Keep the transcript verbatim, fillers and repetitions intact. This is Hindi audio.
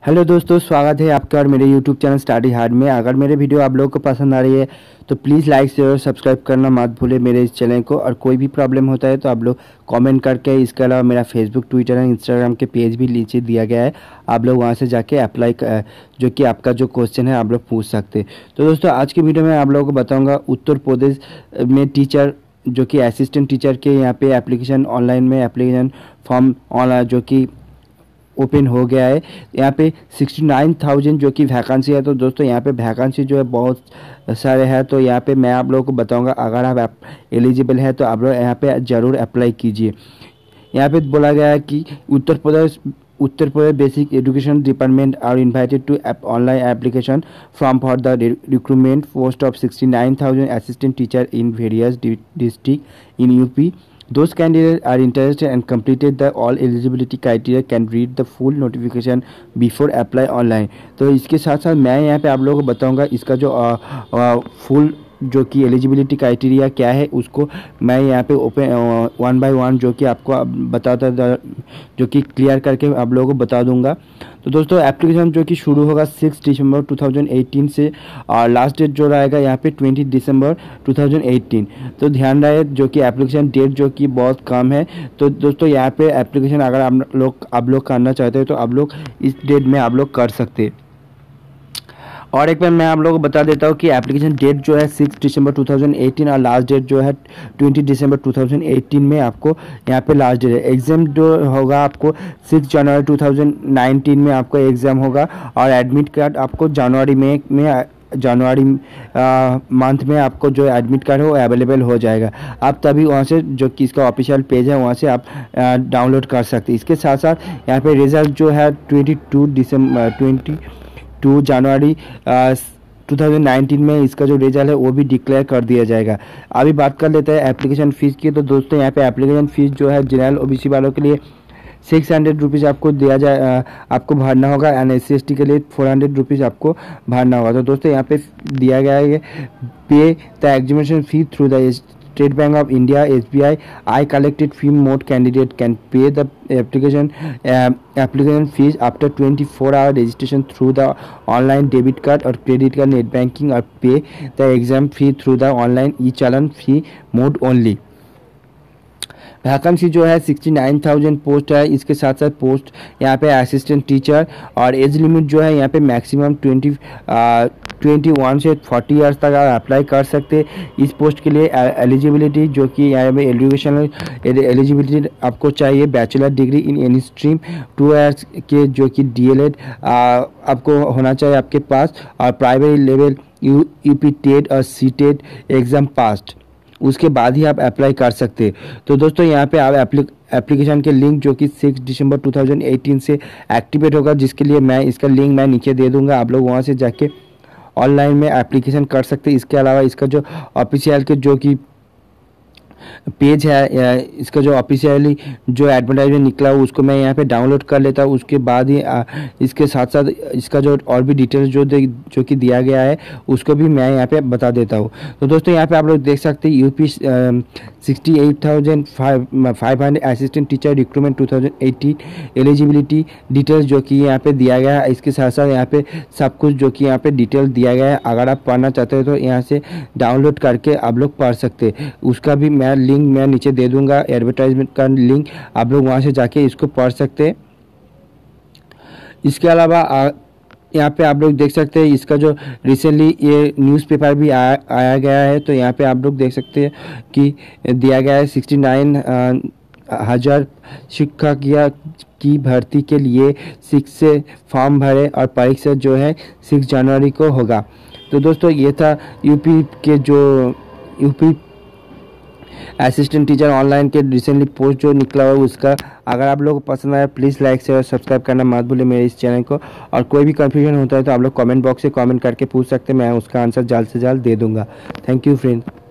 हेलो दोस्तों, स्वागत है आपका और मेरे यूट्यूब चैनल स्टडी हार्ड में। अगर मेरे वीडियो आप लोगों को पसंद आ रही है तो प्लीज़ लाइक शेयर और सब्सक्राइब करना मत भूलें मेरे इस चैनल को। और कोई भी प्रॉब्लम होता है तो आप लोग कमेंट करके, इसके अलावा मेरा फेसबुक, ट्विटर और इंस्टाग्राम के पेज भी नीचे दिया गया है, आप लोग वहाँ से जाके अप्लाई जो कि आपका जो क्वेश्चन है आप लोग पूछ सकते हैं। तो दोस्तों, आज की वीडियो में आप लोगों को बताऊँगा उत्तर प्रदेश में टीचर जो कि असिस्टेंट टीचर के यहाँ पे एप्लीकेशन, ऑनलाइन में एप्लीकेशन फॉर्म ऑनलाइन जो कि ओपन हो गया है। यहाँ पे सिक्सटी नाइन थाउजेंड जो कि वैकेंसी है। तो दोस्तों, यहाँ पे वैकेंसी जो है बहुत सारे हैं। तो यहाँ पे मैं आप लोगों को बताऊंगा, अगर आप एलिजिबल है तो आप लोग यहाँ पे ज़रूर अप्लाई कीजिए। यहाँ पे बोला गया है कि Uttar Pradesh Uttar Pradesh basic education department are invited to online application form for the recruitment post of sixty nine thousand assistant teacher in various district in UP. Those candidates are interested and completed the all eligibility criteria can read the full notification before apply online. तो इसके साथ साथ मैं यहाँ पे आप लोगों को बताऊँगा इसका जो फुल जो कि एलिजिबिलिटी क्राइटेरिया क्या है, उसको मैं यहाँ पे ओपन वन बाय वन जो कि आपको बताता जो कि क्लियर करके आप लोगों को बता दूंगा। तो दोस्तों, एप्लीकेशन जो कि शुरू होगा six December two thousand eighteen से और लास्ट डेट जो रहेगा यहाँ पे twenty December two thousand eighteen. तो ध्यान रहे जो कि एप्लीकेशन डेट जो कि बहुत कम है। तो दोस्तों, यहाँ पे एप्लीकेशन अगर आप लोग आप लोग करना चाहते हैं तो आप लोग इस डेट में आप लोग कर सकते हैं। और एक बार मैं आप लोगों को बता देता हूँ कि एप्लीकेशन डेट जो है six December two thousand eighteen और लास्ट डेट जो है twenty December two thousand eighteen में आपको यहाँ पे लास्ट डेट है। एग्ज़ाम जो होगा आपको six January two thousand nineteen में आपको एग्ज़ाम होगा और एडमिट कार्ड आपको जनवरी में में जनवरी मंथ में आपको जो एडमिट कार्ड है वो अवेलेबल हो जाएगा। आप तभी वहाँ से जो कि इसका ऑफिशियल पेज है वहाँ से आप डाउनलोड कर सकते हैं। इसके साथ साथ यहाँ पे रिजल्ट जो है twenty two December twenty two January two thousand nineteen में इसका जो रिजल्ट है वो भी डिक्लेयर कर दिया जाएगा। अभी बात कर लेते हैं एप्लीकेशन फ़ीस की। तो दोस्तों, यहाँ पे एप्लीकेशन फ़ीस जो है जनरल ओबीसी वालों के लिए सिक्स हंड्रेड रुपीज़ आपको दिया जाए आपको भरना होगा and S C S T के लिए फोर हंड्रेड रुपीज़ आपको भरना होगा। तो दोस्तों, यहाँ पे दिया गया है पे the examination fee through the State Bank of India S B I. I collected fee mode candidate can pay the application uh, application fees after twenty-four hour registration through the online debit card or credit card, net banking, or pay the exam fee through the online e-challan fee mode only. Vacancy जो है सिक्सटी नाइन थाउजेंड पोस्ट है। इसके साथ साथ पोस्ट यहाँ पे असिस्टेंट टीचर और एज लिमिट जो है यहाँ पे मैक्सिमम ट्वेंटी ट्वेंटी वन से फोर्टी ईयर्स तक आप अप्लाई कर सकते हैं इस पोस्ट के लिए। एलिजिबिलिटी जो कि यहाँ पे एजुकेशनल एलिजिबिलिटी आपको चाहिए bachelor degree in any stream, two years के जो कि डीएलएड आपको होना चाहिए आपके पास, और primary level U UP TET और सी टेट एग्ज़ाम पास्ड, उसके बाद ही आप अप्लाई कर सकते हैं। तो दोस्तों, यहाँ पे आप एप्लीक एप्लीकेशन के लिंक जो कि six December two thousand eighteen से एक्टिवेट होगा, जिसके लिए मैं इसका लिंक मैं नीचे दे दूंगा। आप लोग वहाँ से जाके ऑनलाइन में एप्लीकेशन कर सकते हैं। इसके अलावा इसका जो ऑफिशियल के जो कि पेज है, इसका जो ऑफिशियली जो एडवर्टाइजमेंट निकला हो उसको मैं यहाँ पे डाउनलोड कर लेता हूँ। उसके बाद ही इसके साथ साथ इसका जो और भी डिटेल्स जो जो कि दिया गया है उसको भी मैं यहाँ पे बता देता हूँ। तो दोस्तों, यहाँ पे आप लोग देख सकते हैं UP sixty eight thousand five hundred assistant teacher recruitment two thousand eighteen eligibility details जो कि यहाँ पे दिया गया है। इसके साथ साथ यहाँ पे सब कुछ जो कि यहाँ पे डिटेल दिया गया है। अगर आप पढ़ना चाहते हो तो यहाँ से डाउनलोड करके आप लोग पढ़ सकते हैं। उसका भी मैं लिंक मैं नीचे दे दूंगा, एडवर्टाइजमेंट का लिंक, आप लोग वहां से जाके इसको पढ़ सकते हैं। इसके अलावा यहाँ पे आप लोग देख सकते हैं इसका जो रिसेंटली ये न्यूज़पेपर भी आया आया गया है। तो यहाँ पे आप लोग देख सकते हैं कि दिया गया है सिक्सटी नाइन हज़ार शिक्षक की भर्ती के लिए सिक्स से फॉर्म भरे और परीक्षा जो है सिक्स जनवरी को होगा। तो दोस्तों, ये था यूपी के जो यूपी असिस्टेंट टीचर ऑनलाइन के रिसेंटली पोस्ट जो निकला हुआ उसका। अगर आप लोगों को पसंद आया प्लीज़ लाइक शेयर और सब्सक्राइब करना मत भूलें मेरे इस चैनल को। और कोई भी कंफ्यूजन होता है तो आप लोग कमेंट बॉक्स से कमेंट करके पूछ सकते हैं, मैं उसका आंसर जल्द से जल्द दे दूंगा। Thank you friends.